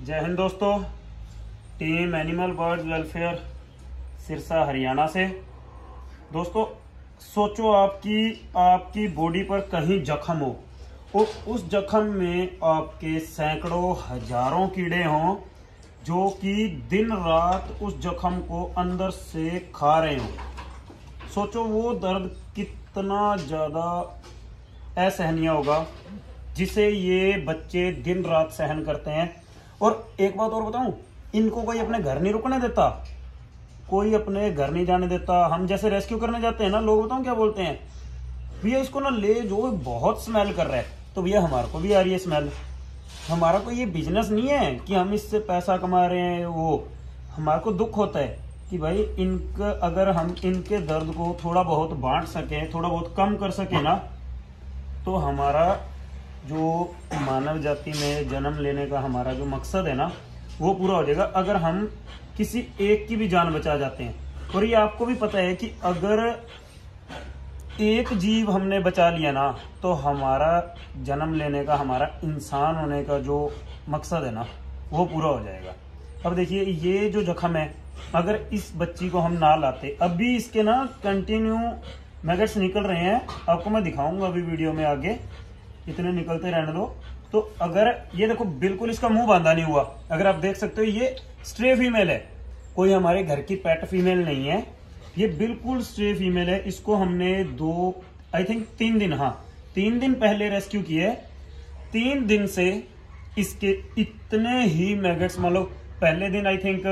जय हिंद दोस्तों। Team animal bird welfare Sirsa Haryana से। दोस्तों सोचो आपकी बॉडी पर कहीं जख्म हो और उस जख्म में आपके सैकड़ों हजारों कीड़े हों जो कि दिन रात उस जख्म को अंदर से खा रहे हों। सोचो वो दर्द कितना ज़्यादा असहनीय होगा जिसे ये बच्चे दिन रात सहन करते हैं। और एक बात और बताऊं, इनको कोई अपने घर नहीं रुकने देता, कोई अपने घर नहीं जाने देता। हम जैसे रेस्क्यू करने जाते हैं ना, लोग बताऊं क्या बोलते हैं, भैया इसको ना ले जो बहुत स्मेल कर रहा है। तो भैया हमारे को भी आ रही है स्मेल। हमारा कोई ये बिजनेस नहीं है कि हम इससे पैसा कमा रहे हैं। वो हमारे को दुख होता है कि भाई इनका अगर हम इनके दर्द को थोड़ा बहुत बांट सकें, थोड़ा बहुत कम कर सकें ना, तो हमारा जो मानव जाति में जन्म लेने का हमारा जो मकसद है ना, वो पूरा हो जाएगा अगर हम किसी एक की भी जान बचा जाते हैं। और ये आपको भी पता है कि अगर एक जीव हमने बचा लिया ना, तो हमारा जन्म लेने का, हमारा इंसान होने का जो मकसद है ना, वो पूरा हो जाएगा। अब देखिए ये जो जख्म है, अगर इस बच्ची को हम ना लाते, अभी इसके ना कंटिन्यू मैगट्स निकल रहे हैं, आपको मैं दिखाऊंगा अभी वीडियो में आगे, इतने निकलते रहने दो। तो अगर ये देखो बिल्कुल इसका मुंह बांधा नहीं हुआ, अगर आप देख सकते हो ये स्ट्रे फीमेल है, कोई हमारे घर की पेट फीमेल नहीं है, ये बिल्कुल स्ट्रे फीमेल है। इसको हमने 3 दिन, हाँ 3 दिन पहले रेस्क्यू किए। 3 दिन से इसके इतने ही मैगट्स, मान लो पहले दिन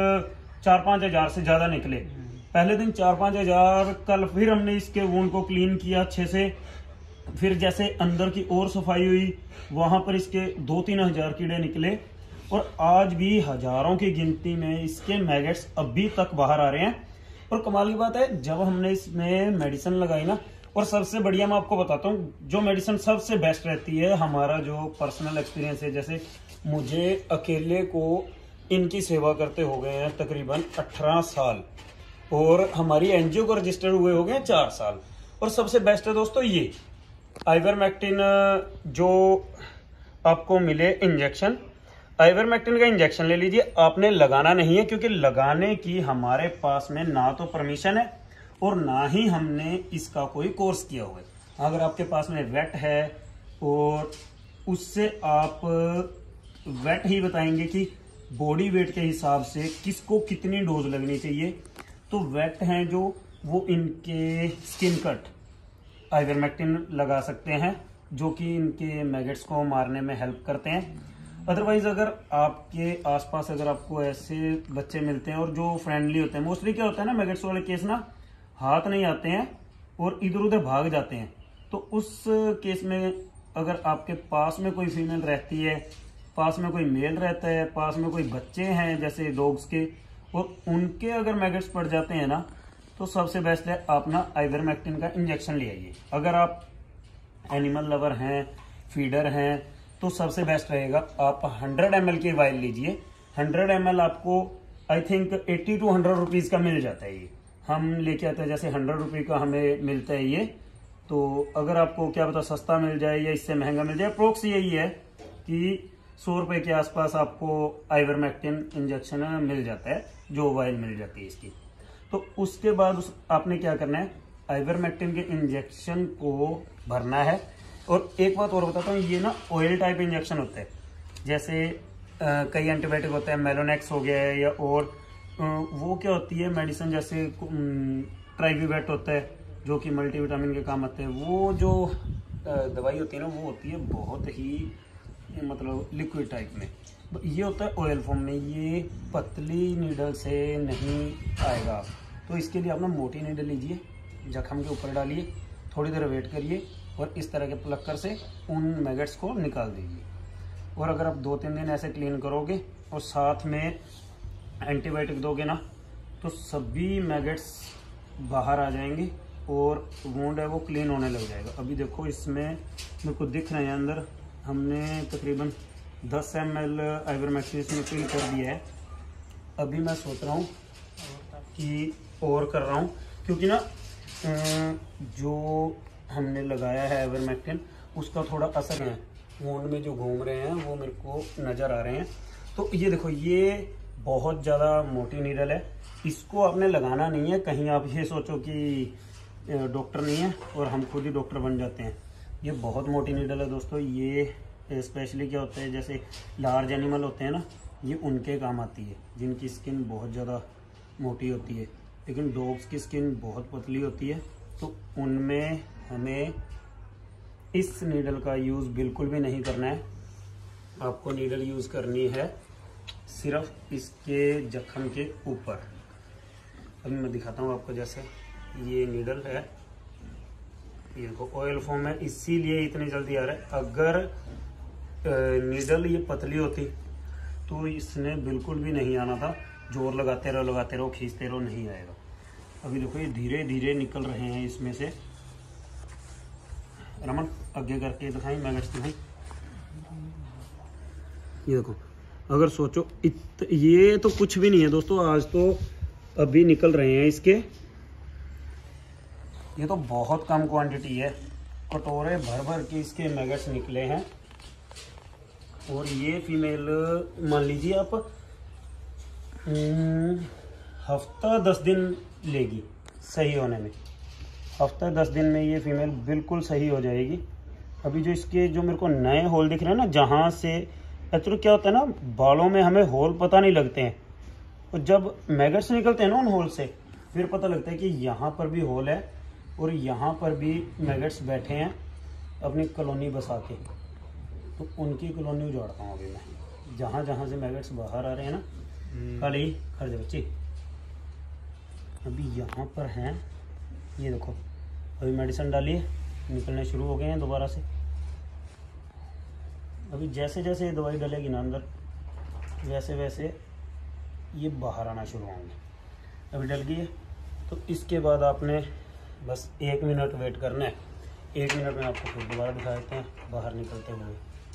4-5 हजार से ज्यादा निकले, पहले दिन 4-5 हजार। कल फिर हमने इसके वुंड को क्लीन किया अच्छे से, फिर जैसे अंदर की और सफाई हुई, वहां पर इसके 2-3 हजार कीड़े निकले। और आज भी हजारों की गिनती में इसके मैगट्स अभी तक बाहर आ रहे हैं। और कमाल की बात है, जब हमने इसमें मेडिसिन लगाई ना, और सबसे बढ़िया मैं आपको बताता हूँ जो मेडिसिन सबसे बेस्ट रहती है, हमारा जो पर्सनल एक्सपीरियंस है, जैसे मुझे अकेले को इनकी सेवा करते हो गए हैं तकरीबन 18 साल, और हमारी एनजीओ को रजिस्टर हुए हो गए 4 साल। और सबसे बेस्ट है दोस्तों ये आइवरमेक्टिन जो आपको मिले इंजेक्शन। आइवरमेक्टिन का इंजेक्शन ले लीजिए, आपने लगाना नहीं है, क्योंकि लगाने की हमारे पास में ना तो परमिशन है और ना ही हमने इसका कोई कोर्स किया हुआ है। अगर आपके पास में वेट है और उससे आप वेट ही बताएंगे कि बॉडी वेट के हिसाब से किसको कितनी डोज लगनी चाहिए, तो वेट हैं जो वो इनके स्किन कट आइवरमेक्टिन लगा सकते हैं, जो कि इनके मैगट्स को मारने में हेल्प करते हैं। अदरवाइज अगर आपके आसपास अगर आपको ऐसे बच्चे मिलते हैं और जो फ्रेंडली होते हैं, मोस्टली क्या होता है ना मैगट्स वाले केस ना, हाथ नहीं आते हैं और इधर उधर भाग जाते हैं। तो उस केस में अगर आपके पास में कोई फीमेल रहती है, पास में कोई मेल रहता है, पास में कोई बच्चे हैं जैसे डॉग्स के, और उनके अगर मैगट्स पड़ जाते हैं ना, तो सबसे बेस्ट है आप ना आइवरमेक्टिन का इंजेक्शन ले आइए। अगर आप एनिमल लवर हैं, फीडर हैं, तो सबसे बेस्ट रहेगा आप 100 ml की वाइल लीजिए। 100 ml आपको 80 to 100 रुपीज़ का मिल जाता है। ये हम लेके आते हैं, जैसे 100 रुपये का हमें मिलता है ये। तो अगर आपको क्या पता सस्ता मिल जाए या इससे महंगा मिल जाए, अप्रोक्स यही है कि 100 रुपये के आसपास आपको आइवरमेक्टिन इंजेक्शन मिल जाता है, जो वाइल मिल जाती है इसकी। तो उसके बाद आपने क्या करना है, आइवरमेक्टिन के इंजेक्शन को भरना है। और एक बात और बताता हूँ, ये ना ऑयल टाइप इंजेक्शन होता है, जैसे कई एंटीबायोटिक होते हैं, मेलोनेक्स हो गया है, या और वो क्या होती है मेडिसिन, जैसे ट्राइवीवेट होता है जो कि मल्टीविटामिन के काम आते हैं। वो जो दवाई होती है ना, वो होती है बहुत ही मतलब लिक्विड टाइप में, ये होता है ऑयल फॉर्म में। ये पतली नीडल से नहीं आएगा, तो इसके लिए आप ना मोटी नीडल लीजिए, जख्म के ऊपर डालिए, थोड़ी देर वेट करिए और इस तरह के प्लक्कर से उन मैगट्स को निकाल दीजिए। और अगर आप 2-3 दिन ऐसे क्लीन करोगे और साथ में एंटीबायोटिक दोगे ना, तो सभी मैगट्स बाहर आ जाएंगे और वुंड है वो क्लीन होने लग जाएगा। अभी देखो इसमें मेरे को दिख रहे हैं अंदर, हमने तकरीबन 10 ml आइवरमेक्टिन इसमें फिल कर दिया है। अभी मैं सोच रहा हूँ कि और कर रहा हूँ, क्योंकि ना जो हमने लगाया है आइवरमेक्टिन उसका थोड़ा असर है, वुंड में जो घूम रहे हैं वो मेरे को नज़र आ रहे हैं। तो ये देखो, ये बहुत ज़्यादा मोटी नीडल है, इसको आपने लगाना नहीं है। कहीं आप ये सोचो कि डॉक्टर नहीं है और हम खुद ही डॉक्टर बन जाते हैं। ये बहुत मोटी नीडल है दोस्तों। ये स्पेशली क्या होता है, जैसे लार्ज एनिमल होते हैं ना, ये उनके काम आती है जिनकी स्किन बहुत ज़्यादा मोटी होती है। लेकिन डॉग्स की स्किन बहुत पतली होती है, तो उनमें हमें इस नीडल का यूज़ बिल्कुल भी नहीं करना है। आपको नीडल यूज़ करनी है सिर्फ इसके जख्म के ऊपर। अभी मैं दिखाता हूँ आपको। जैसे ये नीडल है, ये देखो ऑयल फॉर्म है, इसीलिए इतनी जल्दी आ रहा है। अगर नीडल ये पतली होती तो इसने बिल्कुल भी नहीं आना था। जोर लगाते रहो खींचते रहो, नहीं आएगा। अभी देखो ये धीरे धीरे निकल रहे हैं इसमें से। रमन आगे करके दिखाई, मैगट्स दिखाई। ये देखो, अगर सोचो ये तो कुछ भी नहीं है दोस्तों, आज तो अभी निकल रहे हैं इसके। ये तो बहुत कम क्वांटिटी है, कटोरे भर भर के इसके मैगट्स निकले हैं। और ये फीमेल मान लीजिए आप हफ्ता 10 दिन लेगी सही होने में। हफ्ता 10 दिन में ये फीमेल बिल्कुल सही हो जाएगी। अभी जो इसके जो मेरे को नए होल दिख रहे हैं ना, जहाँ से एक्चुअली क्या होता है ना, बालों में हमें होल पता नहीं लगते हैं, और जब मैगट्स निकलते हैं ना उन होल से, फिर पता लगता है कि यहाँ पर भी होल है और यहाँ पर भी मैगट्स बैठे हैं अपनी कॉलोनी बसा के। तो उनकी कॉलोनी उजाड़ता हूँ अभी मैं। जहाँ जहाँ से मैगट्स बाहर आ रहे हैं ना, खाली खर्च बच्चे अभी यहाँ पर हैं। ये देखो, अभी मेडिसिन डाली है, निकलने शुरू हो गए हैं दोबारा से। अभी जैसे जैसे ये दवाई डलेगी ना अंदर, वैसे वैसे ये बाहर आना शुरू होंगे। अभी डल गई है, तो इसके बाद आपने बस 1 मिनट वेट करना है। 1 मिनट में आपको फिर दोबारा दिखा देते हैं बाहर निकलते हुए।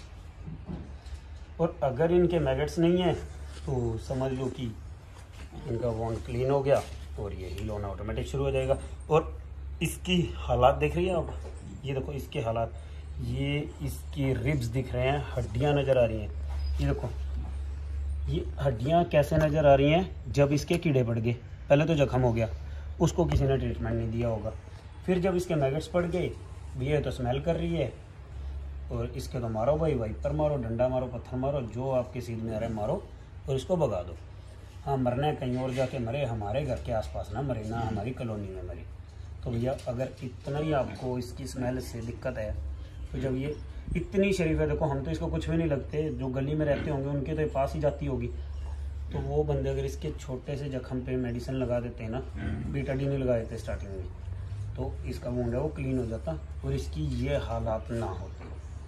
और अगर इनके मैगट्स नहीं हैं तो समझ लो कि इनका वॉन्ड क्लीन हो गया और ये हील होना ऑटोमेटिक शुरू हो जाएगा। और इसकी हालात देख रही है आप, ये देखो इसके हालात, ये इसकी रिब्स दिख रहे हैं, हड्डियां नज़र आ रही हैं। ये देखो ये हड्डियां कैसे नज़र आ रही हैं, जब इसके कीड़े पड़ गए। पहले तो जख्म हो गया, उसको किसी ने ट्रीटमेंट नहीं दिया होगा। फिर जब इसके मैगट्स पड़ गए, ये तो स्मेल कर रही है, और इसके तो मारो भाई, वाइपर मारो, डंडा मारो, पत्थर मारो, जो आपके सीध में आ रहा है मारो और इसको भगा दो। हाँ, मरना है कहीं और जाके मरे, हमारे घर के आसपास ना मरे, ना हमारी कॉलोनी में मरे। तो भैया अगर इतना ही आपको इसकी स्मेल से दिक्कत है, तो जब ये इतनी शरीफ है, देखो हम तो इसको कुछ भी नहीं लगते, जो गली में रहते होंगे उनके तो पास ही जाती होगी। तो वो बंदे अगर इसके छोटे से जख्म पे मेडिसिन लगा देते हैं ना, बीटाडीन नहीं लगा देते स्टार्टिंग में, तो इसका वुंड है वो क्लीन हो जाता और इसकी ये हालात ना होते।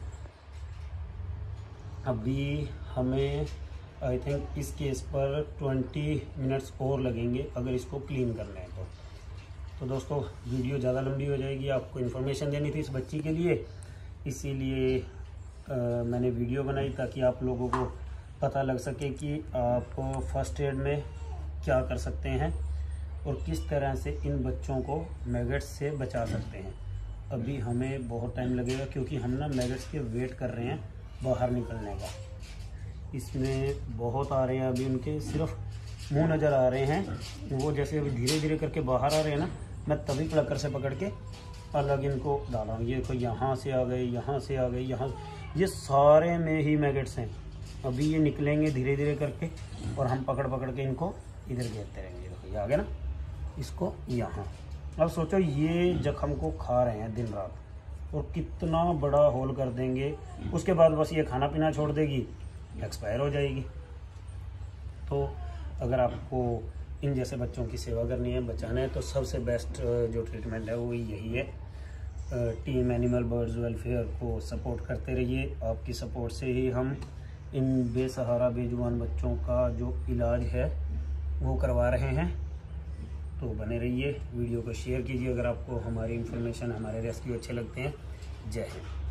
अभी हमें आई थिंक इस केस पर 20 मिनट्स और लगेंगे अगर इसको क्लीन करना है तो दोस्तों वीडियो ज़्यादा लंबी हो जाएगी। आपको इन्फॉर्मेशन देनी थी इस बच्ची के लिए, इसीलिए मैंने वीडियो बनाई ताकि आप लोगों को पता लग सके कि आप फर्स्ट एड में क्या कर सकते हैं और किस तरह से इन बच्चों को मैगट्स से बचा सकते हैं। अभी हमें बहुत टाइम लगेगा क्योंकि हम ना मैगट्स के वेट कर रहे हैं बाहर निकलने का। इसमें बहुत आ रहे हैं, अभी उनके सिर्फ मुंह नज़र आ रहे हैं। वो जैसे अभी धीरे धीरे करके बाहर आ रहे हैं ना, मैं तभी क्लकर से पकड़ के अलग इनको डाला हूँ। ये देखो यहाँ से आ गए, यहाँ से आ गए, यहाँ, ये सारे में ही मैगट्स हैं। अभी ये निकलेंगे धीरे धीरे करके और हम पकड़ पकड़ के इनको इधर घेरते रहेंगे। देखो ये आ गया ना, इसको यहाँ। अब सोचो ये जख्म को खा रहे हैं दिन रात और कितना बड़ा होल कर देंगे। उसके बाद बस ये खाना पीना छोड़ देगी, एक्सपायर हो जाएगी। तो अगर आपको इन जैसे बच्चों की सेवा करनी है, बचाना है, तो सबसे बेस्ट जो ट्रीटमेंट है वो यही है। टीम एनिमल बर्ड्स वेलफेयर को सपोर्ट करते रहिए। आपकी सपोर्ट से ही हम इन बेसहारा बेजुबान बच्चों का जो इलाज है वो करवा रहे हैं। तो बने रहिए, वीडियो को शेयर कीजिए अगर आपको हमारी इन्फॉर्मेशन, हमारे रेस्क्यू अच्छे लगते हैं। जय हिंद।